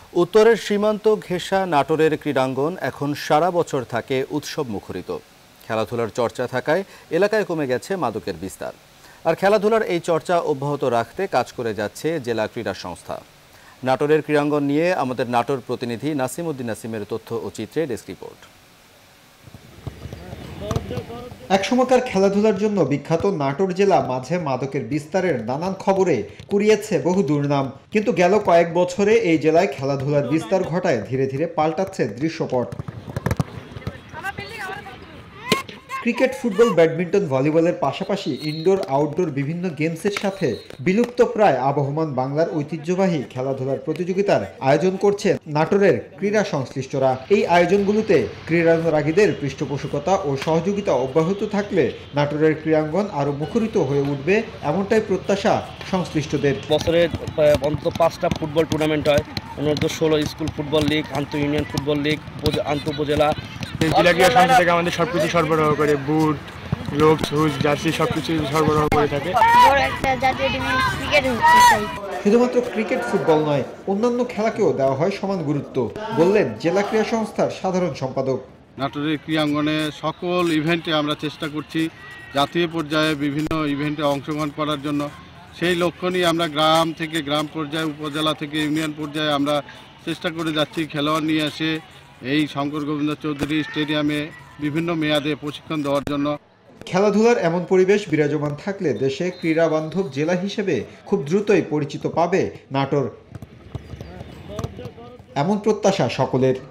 উত্তরের সীমান্ত ঘেঁষা নাটোরের ক্রীড়াঙ্গন এখন সারা বছর থাকে উৎসব মুখরিত। খেলাধুলার চর্চা থাকায় এলাকায় কমে গেছে মাদকের বিস্তার। আর খেলাধুলার এই চর্চা অব্যাহত রাখতে কাজ করে যাচ্ছে জেলা ক্রীড়া সংস্থা। নাটোরের ক্রীড়াঙ্গন নিয়ে আমাদের নাটোর প্রতিনিধি নাসিম উদ্দিন নাসিমের তথ্য ও চিত্রে ডেস্ক রিপোর্ট। একসময়কার খেলাধুলার জন্য বিখ্যাত নাটোর জেলা মাঝে মাদকের বিস্তারের নানান খবরে কুড়িয়েছে বহু দুর্নাম। কিন্তু গেল কয়েক বছরে এই জেলায় খেলাধুলার বিস্তার ঘটায় ধীরে ধীরে পাল্টাচ্ছে দৃশ্যপট। ক্রিকেট, ফুটবল, ব্যাডমিন্টন, ভলিবলের পাশাপাশি ইনডোর আউটডোর বিভিন্ন গেমসের সাথে বিলুপ্ত প্রায় আবহমান বাংলার ঐতিহ্যবাহী খেলাধুলার প্রতিযোগিতার আয়োজন করছে নাটোরের ক্রীড়া সংশ্লিষ্টরা। এই আয়োজনগুলোতে ক্রীড়ানুরাগীদের পৃষ্ঠপোষকতা ও সহযোগিতা অব্যাহত থাকলে নাটোরের ক্রীড়াঙ্গন আরও মুখরিত হয়ে উঠবে, এমনটাই প্রত্যাশা সংশ্লিষ্টদের। বছরে অন্তত 5টা ফুটবল টুর্নামেন্ট হয়, অনূর্ধ্ব 16 স্কুল ফুটবল লীগ, আন্তঃ ইউনিয়ন ফুটবল লীগ, আন্তঃ উপজেলা। জেলা ক্রীড়া সংস্থা থেকে আমাদের সবকিছু সরবরাহ করে, বুট, গ্লোভস, হুজ, জার্সি সবকিছু সরবরাহ করে থাকে। শুধুমাত্র ক্রিকেট, ফুটবল নয়, অন্যান্য খেলাকেও দেওয়া হয় সমান গুরুত্ব, বললেন জেলা ক্রীড়া সংস্থার সাধারণ সম্পাদক। নাটোরের ক্রীড়াঙ্গনে সকল ইভেন্টে আমরা চেষ্টা করছি জাতীয় পর্যায়ে বিভিন্ন ইভেন্টে অংশগ্রহণ করার জন্য। সেই লক্ষ্য নিয়ে আমরা গ্রাম থেকে গ্রাম পর্যায়ে, উপজেলা থেকে ইউনিয়ন পর্যায়ে আমরা চেষ্টা করে যাচ্ছি খেলোয়াড় নিয়ে এসে এই শঙ্কর গোবিন্দ চৌধুরী স্টেডিয়ামে বিভিন্ন মেয়াদে প্রশিক্ষণ দেওয়ার জন্য। খেলাধুলার এমন পরিবেশ বিরাজমান থাকলে দেশে ক্রীড়া বান্ধব জেলা হিসেবে খুব দ্রুতই পরিচিত পাবে নাটোর, এমন প্রত্যাশা সকলের।